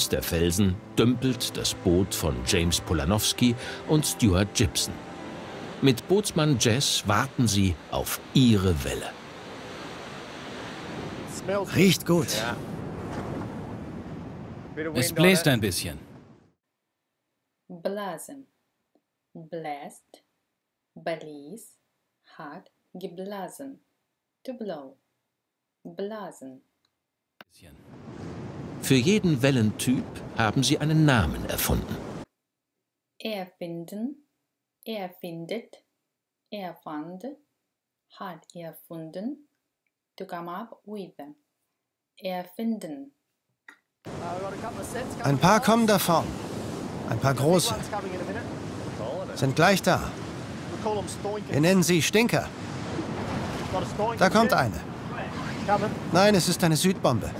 Links der Felsen dümpelt das Boot von James Polanowski und Stuart Gibson. Mit Bootsmann Jess warten sie auf ihre Welle. Riecht gut. Es bläst ein bisschen. Blasen. Bläst. Blies. Hat geblasen. To blow. Blasen. Für jeden Wellentyp haben sie einen Namen erfunden. Erfinden. Erfindet. Erfand. Hat erfunden. To come up with. Erfinden. Ein paar kommen da vorn. Ein paar große. Sind gleich da. Wir nennen sie Stinker. Da kommt eine. Nein, es ist eine Südbombe.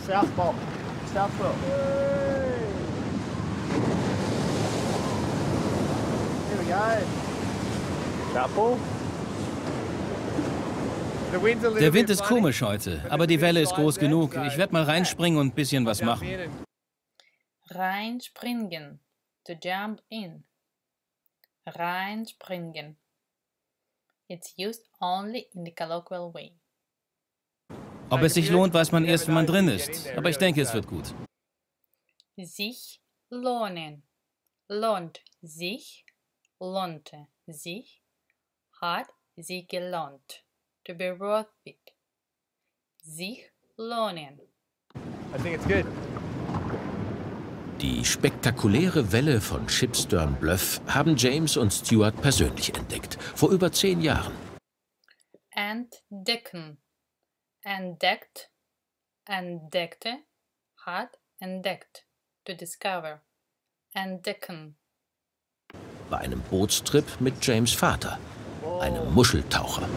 Der Wind ist komisch heute, aber die Welle ist groß genug. Ich werde mal reinspringen und ein bisschen was machen. Reinspringen. To jump in. Reinspringen. It's used only in the colloquial way. Ob es sich lohnt, weiß man erst, wenn man drin ist. Aber ich denke, es wird gut. Sich lohnen. Lohnt sich. Lohnte sich. Hat sie gelohnt. To be worth it. Sich lohnen. I think it's good. Die spektakuläre Welle von Shipstern Bluff haben James und Stuart persönlich entdeckt, vor über 10 Jahren. Entdecken. Entdeckt. Entdeckte. Hat entdeckt. To discover. Entdecken. Bei einem Bootstrip mit James' Vater, einem Muscheltaucher.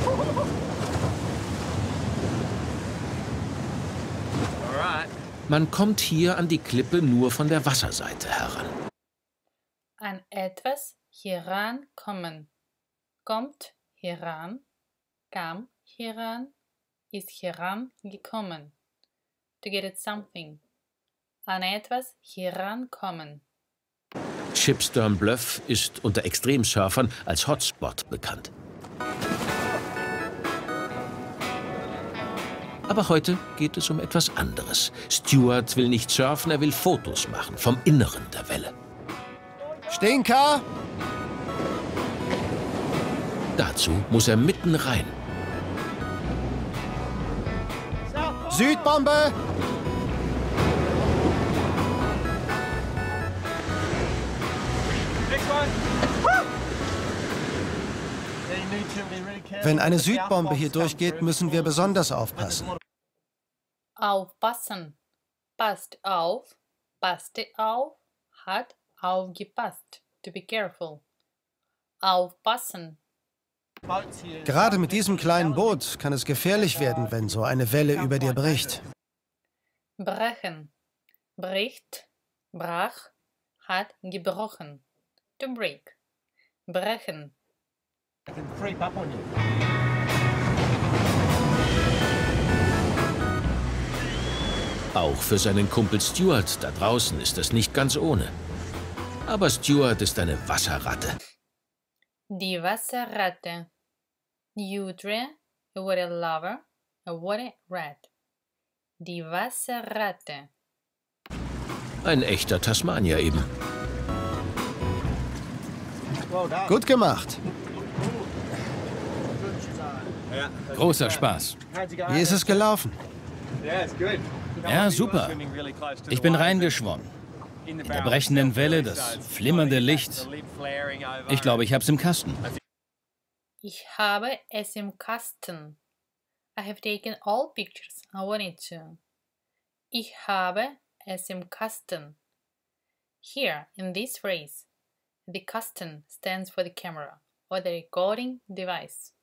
Man kommt hier an die Klippe nur von der Wasserseite heran. An etwas herankommen. Kommt heran. Kam heran. Ist herangekommen. To get at something. An etwas herankommen. Shipstern Bluff ist unter Extremsurfern als Hotspot bekannt. Aber heute geht es um etwas anderes. Stuart will nicht surfen, er will Fotos machen vom Inneren der Welle. Stinker! Dazu muss er mitten rein. Südbombe! Wenn eine Südbombe hier durchgeht, müssen wir besonders aufpassen. Aufpassen. Passt auf. Passte auf. Hat aufgepasst. To be careful. Aufpassen. Gerade mit diesem kleinen Boot kann es gefährlich werden, wenn so eine Welle über dir bricht. Brechen. Bricht. Brach. Hat gebrochen. To break. Brechen. Auch für seinen Kumpel Stuart da draußen ist es nicht ganz ohne. Aber Stuart ist eine Wasserratte. Die Wasserratte. Udre, a water lover, a water rat. Die Wasserratte. Ein echter Tasmanier eben. Gut gemacht. Großer Spaß. Wie ist es gelaufen? Ja, super. Ich bin reingeschwommen. In der brechenden Welle, das flimmernde Licht. Ich glaube, ich hab's im Kasten. Ich habe es im Kasten. I have taken all pictures I wanted to. Ich habe es im Kasten. Here, in this phrase, the Kasten stands for the camera or the recording device.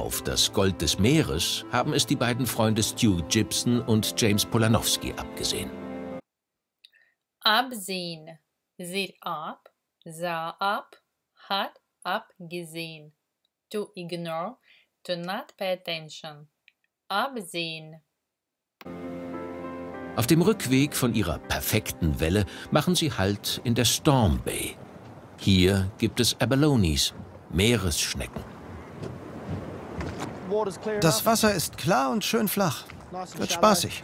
Auf das Gold des Meeres haben es die beiden Freunde Stu Gibson und James Polanowski abgesehen. Absehen. Sieht ab, sah ab, hat abgesehen. To ignore, to not pay attention. Absehen. Auf dem Rückweg von ihrer perfekten Welle machen sie Halt in der Storm Bay. Hier gibt es Abalones, Meeresschnecken. Das Wasser ist klar und schön flach. Wird spaßig.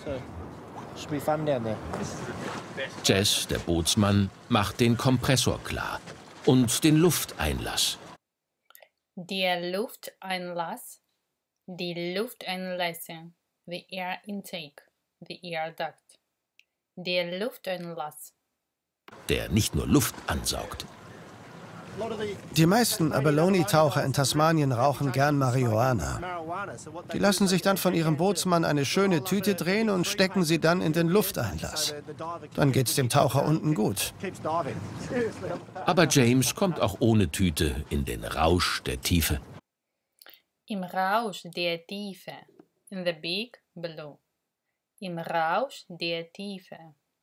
Jess, der Bootsmann, macht den Kompressor klar und den Lufteinlass. Der Lufteinlass, die Lufteinlässe, the air intake, the air duct. Der Lufteinlass. Der nicht nur Luft ansaugt. Die meisten Abalone-Taucher in Tasmanien rauchen gern Marihuana. Die lassen sich dann von ihrem Bootsmann eine schöne Tüte drehen und stecken sie dann in den Lufteinlass. Dann geht's dem Taucher unten gut. Aber James kommt auch ohne Tüte in den Rausch der Tiefe. Im Rausch der Tiefe. In the big blue. Im Rausch der Tiefe.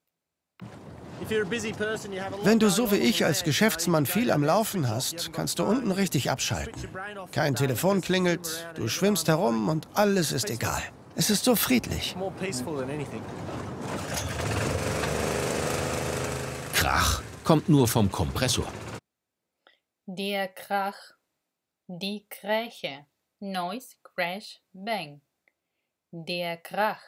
Wenn du so wie ich als Geschäftsmann viel am Laufen hast, kannst du unten richtig abschalten. Kein Telefon klingelt, du schwimmst herum und alles ist egal. Es ist so friedlich. Krach kommt nur vom Kompressor. Der Krach. Die Kräche. Noise, crash, bang. Der Krach.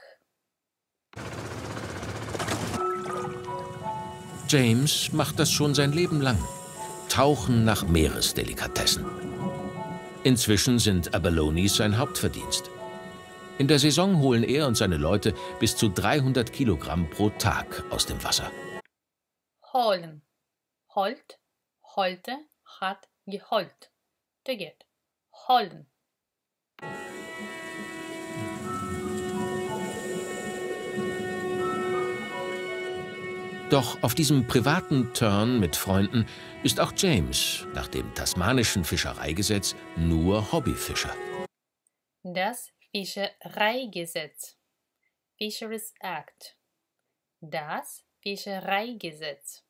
James macht das schon sein Leben lang. Tauchen nach Meeresdelikatessen. Inzwischen sind Abalones sein Hauptverdienst. In der Saison holen er und seine Leute bis zu 300 Kilogramm pro Tag aus dem Wasser. Holen. Holt, holte, hat geholt. To get. Holen. Doch auf diesem privaten Turn mit Freunden ist auch James nach dem tasmanischen Fischereigesetz nur Hobbyfischer. Das Fischereigesetz. Fisheries Act. Das Fischereigesetz.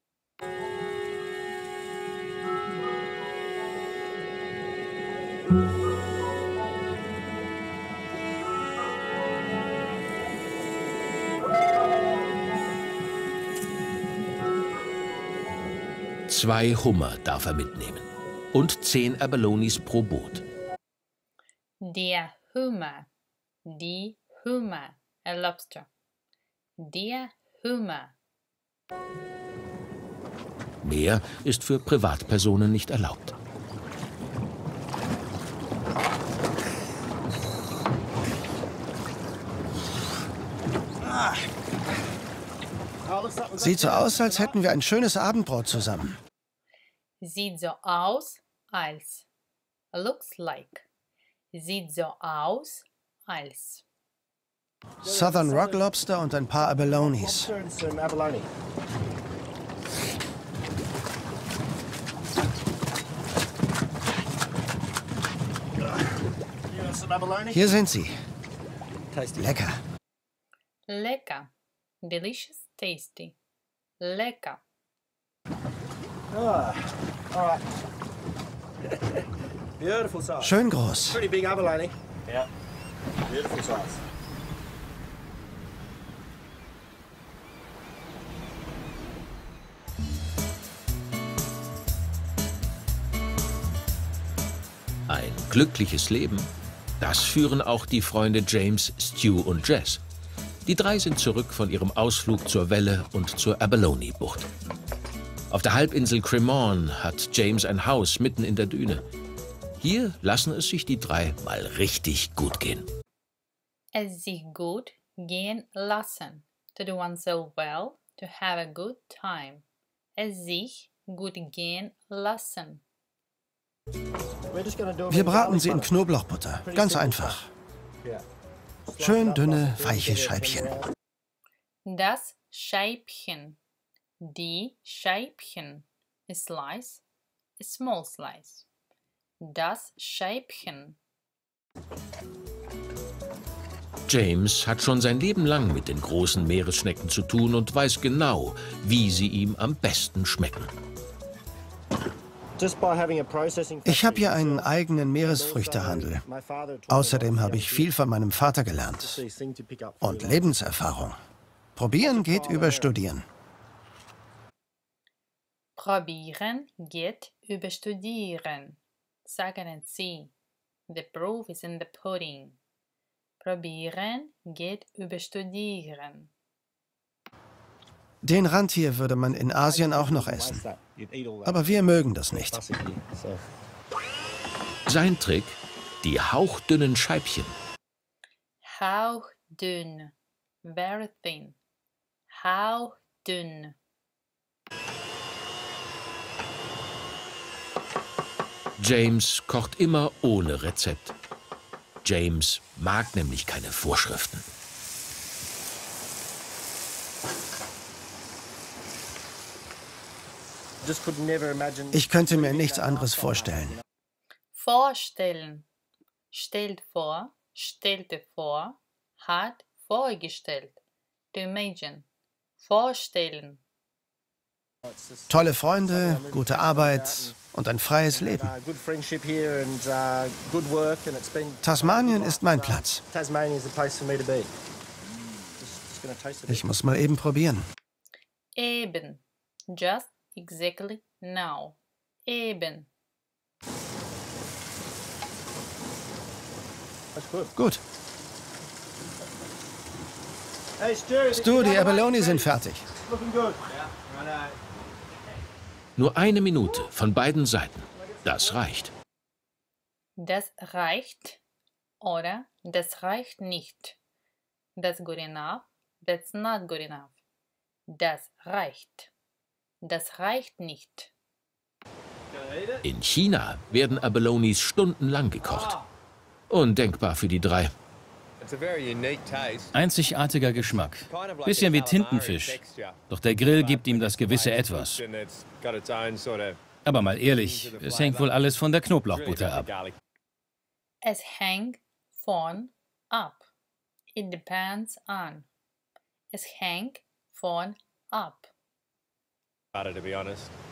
Zwei Hummer darf er mitnehmen und 10 Abalones pro Boot. Der Hummer. Die Hummer. A lobster. Der Hummer. Mehr ist für Privatpersonen nicht erlaubt. Sieht so aus, als hätten wir ein schönes Abendbrot zusammen. Sieht so aus, als. Looks like. Sieht so aus, als. Southern Rock Lobster und ein paar Abalones. Hier sind sie. Lecker. Lecker. Delicious, tasty. Lecker. Schön groß. Pretty big abalone. Yeah. Beautiful size. Ein glückliches Leben, das führen auch die Freunde James, Stu und Jess. Die drei sind zurück von ihrem Ausflug zur Welle und zur Abalone-Bucht. Auf der Halbinsel Cremorne hat James ein Haus mitten in der Düne. Hier lassen es sich die drei mal richtig gut gehen. Es sich gut gehen lassen. To do oneself well, to have a good time. Es sich gut gehen lassen. Wir braten sie in Knoblauchbutter. Ganz einfach. Schön dünne, weiche Scheibchen. Das Scheibchen. Die Scheibchen. A slice. A small slice. Das Scheibchen. James hat schon sein Leben lang mit den großen Meeresschnecken zu tun und weiß genau, wie sie ihm am besten schmecken. Ich habe hier einen eigenen Meeresfrüchtehandel. Außerdem habe ich viel von meinem Vater gelernt. Und Lebenserfahrung. Probieren geht über Studieren. Probieren geht über Studieren. Sagen Sie. The proof is in the pudding. Probieren geht über Studieren. Den Rand hier würde man in Asien auch noch essen. Aber wir mögen das nicht. Sein Trick? Die hauchdünnen Scheibchen. Hauchdünn. Very thin. Hauchdünn. James kocht immer ohne Rezept. James mag nämlich keine Vorschriften. Ich könnte mir nichts anderes vorstellen. Vorstellen. Stellt vor, stellte vor, hat vorgestellt. To imagine. Vorstellen. Tolle Freunde, gute Arbeit und ein freies Leben. Tasmanien ist mein Platz. Ich muss mal eben probieren. Eben. Just exactly now. Eben. Gut. Stu, die Abalone sind fertig. Nur eine Minute von beiden Seiten. Das reicht. Das reicht oder das reicht nicht. That's good enough. That's not good enough. Das reicht. Das reicht nicht. In China werden Abalones stundenlang gekocht. Undenkbar für die drei. Einzigartiger Geschmack. Bisschen wie Tintenfisch. Doch der Grill gibt ihm das gewisse Etwas. Aber mal ehrlich, es hängt wohl alles von der Knoblauchbutter ab. Es hängt von ab. It depends on. Es hängt von ab. To be honest.